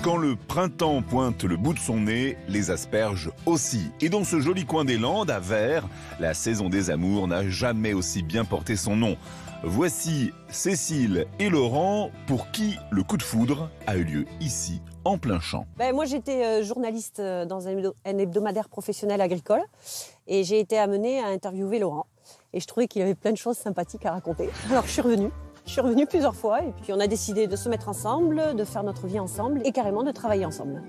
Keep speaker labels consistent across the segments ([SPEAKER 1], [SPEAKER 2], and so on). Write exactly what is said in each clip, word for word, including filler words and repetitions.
[SPEAKER 1] Quand le printemps pointe le bout de son nez, les asperges aussi. Et dans ce joli coin des Landes, à Vers, la saison des amours n'a jamais aussi bien porté son nom. Voici Cécile et Laurent, pour qui le coup de foudre a eu lieu ici, en plein champ.
[SPEAKER 2] Ben, moi, j'étais euh, journaliste dans un, un hebdomadaire professionnel agricole et j'ai été amenée à interviewer Laurent. Et je trouvais qu'il avait plein de choses sympathiques à raconter. Alors, je suis revenue. Je suis revenue plusieurs fois et puis on a décidé de se mettre ensemble, de faire notre vie ensemble et carrément de travailler ensemble.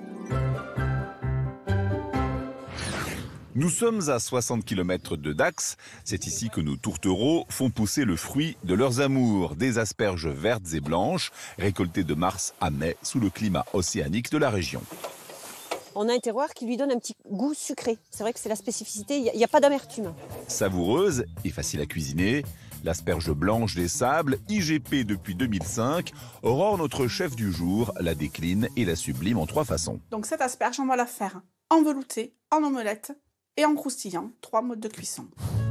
[SPEAKER 1] Nous sommes à soixante kilomètres de Dax. C'est ici que nos tourtereaux font pousser le fruit de leurs amours, des asperges vertes et blanches, récoltées de mars à mai sous le climat océanique de la région.
[SPEAKER 2] On a un terroir qui lui donne un petit goût sucré. C'est vrai que c'est la spécificité, il n'y a, a pas d'amertume.
[SPEAKER 1] Savoureuse et facile à cuisiner, l'asperge blanche des sables, I G P depuis deux mille cinq, Aurore, notre chef du jour, la décline et la sublime en trois façons.
[SPEAKER 3] Donc cette asperge, on va la faire en velouté, en omelette et en croustillant. Trois modes de cuisson.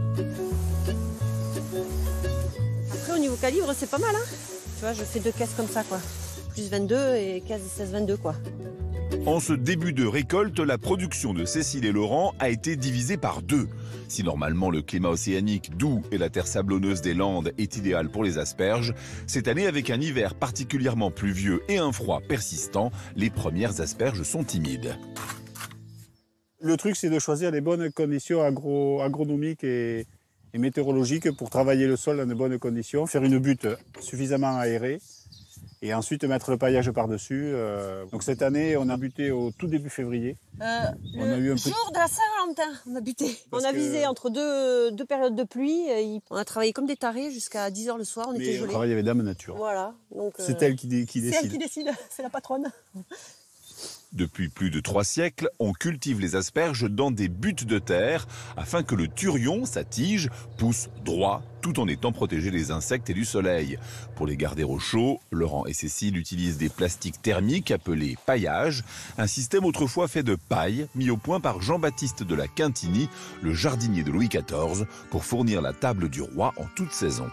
[SPEAKER 2] Après, au niveau calibre, c'est pas mal, hein. Tu vois, je fais deux caisses comme ça, quoi. Plus vingt-deux et caisse de seize vingt-deux, quoi.
[SPEAKER 1] En ce début de récolte, la production de Cécile et Laurent a été divisée par deux. Si normalement le climat océanique doux et la terre sablonneuse des Landes est idéal pour les asperges, cette année avec un hiver particulièrement pluvieux et un froid persistant, les premières asperges sont timides.
[SPEAKER 4] Le truc, c'est de choisir les bonnes conditions agro agronomiques et, et météorologiques pour travailler le sol dans de bonnes conditions, faire une butte suffisamment aérée et ensuite mettre le paillage par-dessus. Euh, donc cette année, on a buté au tout début février.
[SPEAKER 2] Euh,
[SPEAKER 4] on
[SPEAKER 2] le
[SPEAKER 4] a eu un
[SPEAKER 2] jour
[SPEAKER 4] peu...
[SPEAKER 2] de la Saint-Valentin, on a buté.
[SPEAKER 4] Parce
[SPEAKER 2] on a
[SPEAKER 4] que...
[SPEAKER 2] visé entre deux, deux périodes de pluie. On a travaillé comme des tarés jusqu'à dix heures le soir, on
[SPEAKER 4] Mais
[SPEAKER 2] était
[SPEAKER 4] on
[SPEAKER 2] gelés.
[SPEAKER 4] travaille avec Dame Nature.
[SPEAKER 2] Voilà.
[SPEAKER 4] C'est euh... elle qui, dé qui décide.
[SPEAKER 2] C'est elle qui décide, c'est la patronne.
[SPEAKER 1] Depuis plus de trois siècles, on cultive les asperges dans des buttes de terre afin que le turion, sa tige, pousse droit tout en étant protégé des insectes et du soleil. Pour les garder au chaud, Laurent et Cécile utilisent des plastiques thermiques appelés paillages, un système autrefois fait de paille mis au point par Jean-Baptiste de la Quintinie, le jardinier de Louis quatorze, pour fournir la table du roi en toute saison.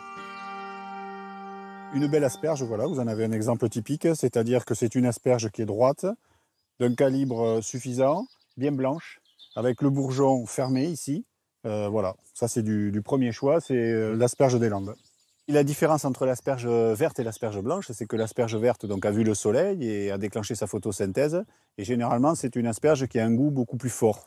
[SPEAKER 4] Une belle asperge, voilà, vous en avez un exemple typique, c'est-à-dire que c'est une asperge qui est droite, d'un calibre suffisant, bien blanche, avec le bourgeon fermé ici. Euh, voilà, ça c'est du, du premier choix, c'est euh, l'asperge des Landes. Et la différence entre l'asperge verte et l'asperge blanche, c'est que l'asperge verte donc, a vu le soleil et a déclenché sa photosynthèse. Et généralement, c'est une asperge qui a un goût beaucoup plus fort.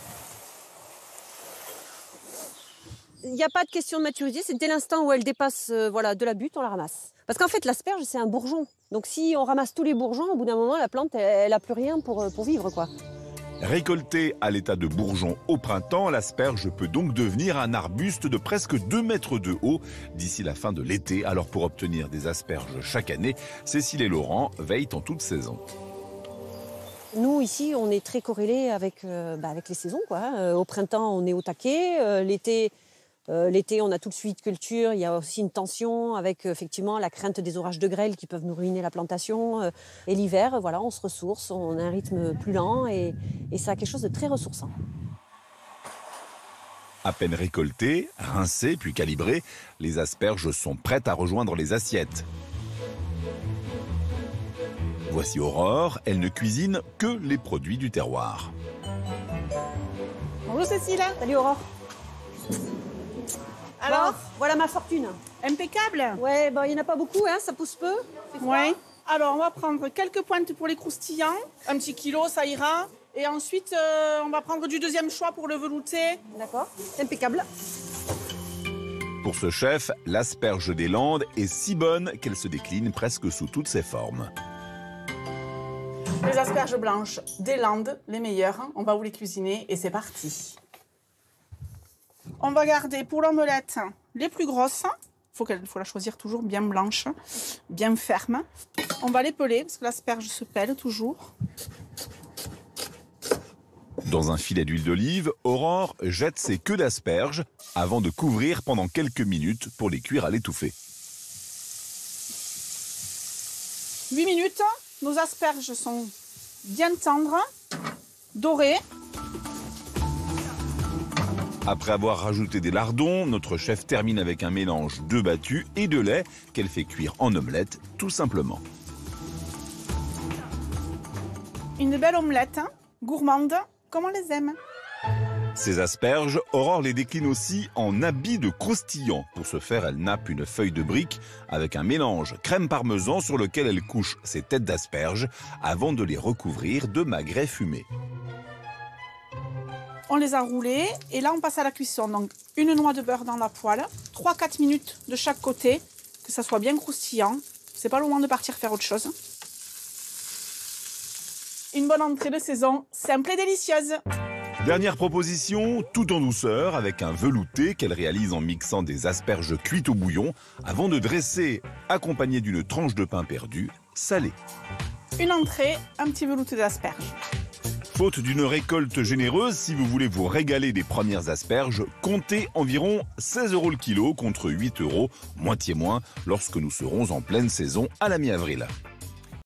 [SPEAKER 2] Il n'y a pas de question de maturité, c'est dès l'instant où elle dépasse euh, voilà, de la butte, on la ramasse. Parce qu'en fait, l'asperge, c'est un bourgeon. Donc si on ramasse tous les bourgeons, au bout d'un moment, la plante, elle n'a plus rien pour, pour vivre, quoi.
[SPEAKER 1] Récoltée à l'état de bourgeon au printemps, l'asperge peut donc devenir un arbuste de presque deux mètres de haut d'ici la fin de l'été. Alors pour obtenir des asperges chaque année, Cécile et Laurent veillent en toute saison.
[SPEAKER 2] Nous, ici, on est très corrélés avec, euh, bah, avec les saisons, quoi. Euh, au printemps, on est au taquet. Euh, l'été... Euh, L'été, on a tout de suite culture. Il y a aussi une tension avec euh, effectivement la crainte des orages de grêle qui peuvent nous ruiner la plantation. Euh, et l'hiver, voilà, on se ressource, on a un rythme plus lent et, et ça a quelque chose de très ressourçant.
[SPEAKER 1] À peine récoltées, rincées puis calibrées, les asperges sont prêtes à rejoindre les assiettes. Voici Aurore, elle ne cuisine que les produits du terroir.
[SPEAKER 3] Bonjour Cécile.
[SPEAKER 2] Salut Aurore.
[SPEAKER 3] Alors,
[SPEAKER 2] bon, voilà ma fortune.
[SPEAKER 3] Impeccable.
[SPEAKER 2] Ouais, bon, il n'y en a pas beaucoup, hein, ça pousse peu.
[SPEAKER 3] Ouais. Alors, on va prendre quelques pointes pour les croustillants. Un petit kilo, ça ira. Et ensuite, euh, on va prendre du deuxième choix pour le velouté.
[SPEAKER 2] D'accord, impeccable.
[SPEAKER 1] Pour ce chef, l'asperge des Landes est si bonne qu'elle se décline presque sous toutes ses formes.
[SPEAKER 3] Les asperges blanches des Landes, les meilleures. On va vous les cuisiner et c'est parti. On va garder pour l'omelette les plus grosses. Il faut, faut la choisir toujours bien blanche, bien ferme. On va les peler parce que l'asperge se pèle toujours.
[SPEAKER 1] Dans un filet d'huile d'olive, Aurore jette ses queues d'asperges avant de couvrir pendant quelques minutes pour les cuire à l'étouffée.
[SPEAKER 3] huit minutes, nos asperges sont bien tendres, dorées.
[SPEAKER 1] Après avoir rajouté des lardons, notre chef termine avec un mélange de battu et de lait qu'elle fait cuire en omelette, tout simplement.
[SPEAKER 3] Une belle omelette, hein, gourmande, comme on les aime.
[SPEAKER 1] Ces asperges, Aurore les décline aussi en habits de croustillant. Pour ce faire, elle nappe une feuille de brique avec un mélange crème parmesan sur lequel elle couche ses têtes d'asperges avant de les recouvrir de magret fumé.
[SPEAKER 3] On les a roulées et là on passe à la cuisson. Donc une noix de beurre dans la poêle, trois à quatre minutes de chaque côté, que ça soit bien croustillant. C'est pas le moment de partir faire autre chose. Une bonne entrée de saison, simple et délicieuse.
[SPEAKER 1] Dernière proposition, tout en douceur, avec un velouté qu'elle réalise en mixant des asperges cuites au bouillon avant de dresser, accompagné d'une tranche de pain perdu, salé.
[SPEAKER 3] Une entrée, un petit velouté d'asperges.
[SPEAKER 1] Faute d'une récolte généreuse, si vous voulez vous régaler des premières asperges, comptez environ seize euros le kilo contre huit euros, moitié moins, lorsque nous serons en pleine saison à la mi-avril.